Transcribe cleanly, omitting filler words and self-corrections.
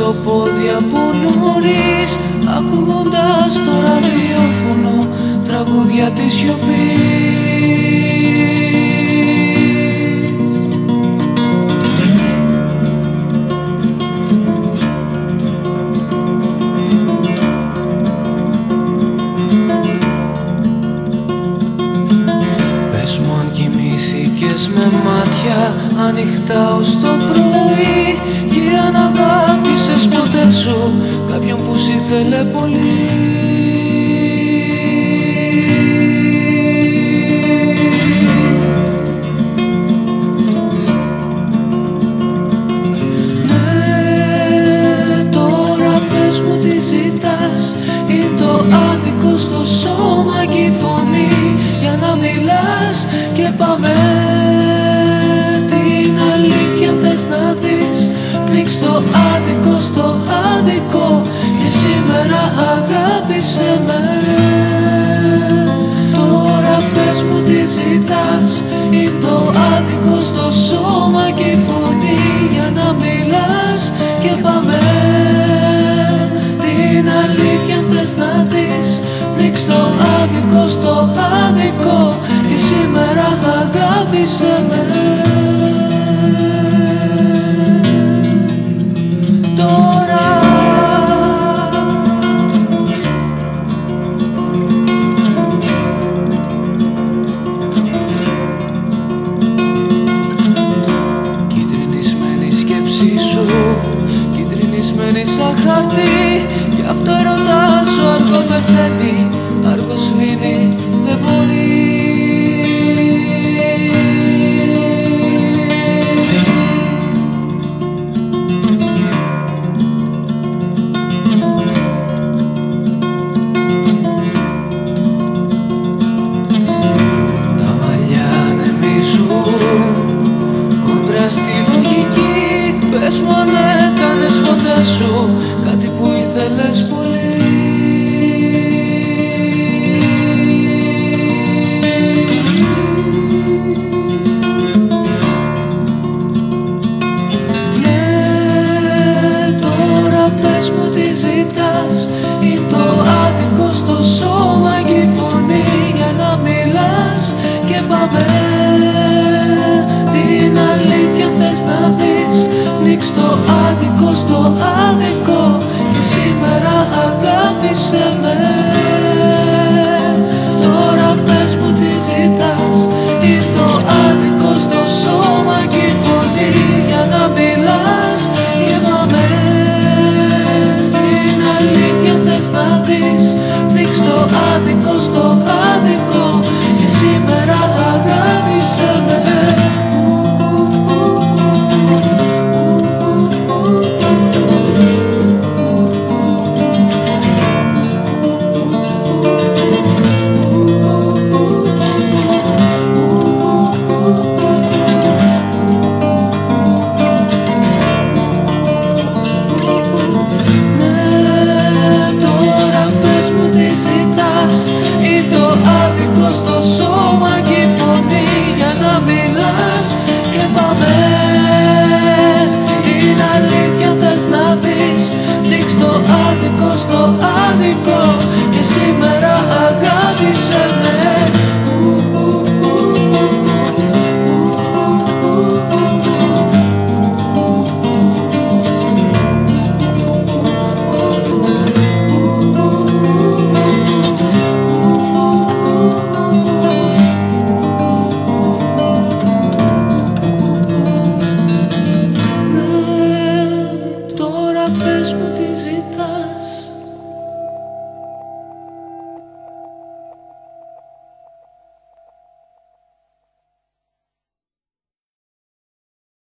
στο πόδι από νωρίς, ακούγοντας το ραδιόφωνο τραγούδια της σιωπής. Πες μου αν κοιμήθηκες με μάτια ανοιχτά ως το πρωί, και αν αγάπησες ποτέ σου κάποιον που σ' ήθελε πολύ. Ναι, τώρα πες μου τι ζητάς, είναι το άδικο στο σώμα και η φωνή για να μιλάς, και πάμε την αλήθεια θες να δεις. Πνίξ' το άδικο στο άδικο και σήμερα αγάπησέ με. Τώρα πες μου τι ζητάς, είναι το άδικο στο σώμα και η φωνή για να μιλάς, και πάμε την αλήθεια θες να δεις. Πνίξ' το άδικο στο άδικο και σήμερα αγάπησέ με. Τώρα κυτρινισμένη σκέψη σου, κυτρινισμένη σαν χαρτί, γι' αυτό ερωτά σου αργό πεθαίνει, αργό σβήνει, δεν μπορεί. Πες μου αν έκανες ποτέ σου κάτι που ήθελες πολύ. Ναι, τώρα πες μου τι ζητάς, είναι το άδικο στο σώμα και η φωνή για να μιλάς, και πάμε την αλήθεια θες να δεις. Πνίξ' το άδικο στο άδικο και σήμερα αγάπησέ με. Τώρα πες μου τι ζητάς, είναι το άδικο στο σώμα και η φωνή για να μιλάς, και πάμε την αλήθεια θες να δεις. Πνίξ' το άδικο στο άδικο και σήμερα αγάπησέ με. Στο σώμα και η φωνή για να μιλάς, και πάμε την αλήθεια θες να δεις. Πνίξ' το άδικο στο άδικο και σήμερα αγάπησέ με. Πες μου τι ζητάς,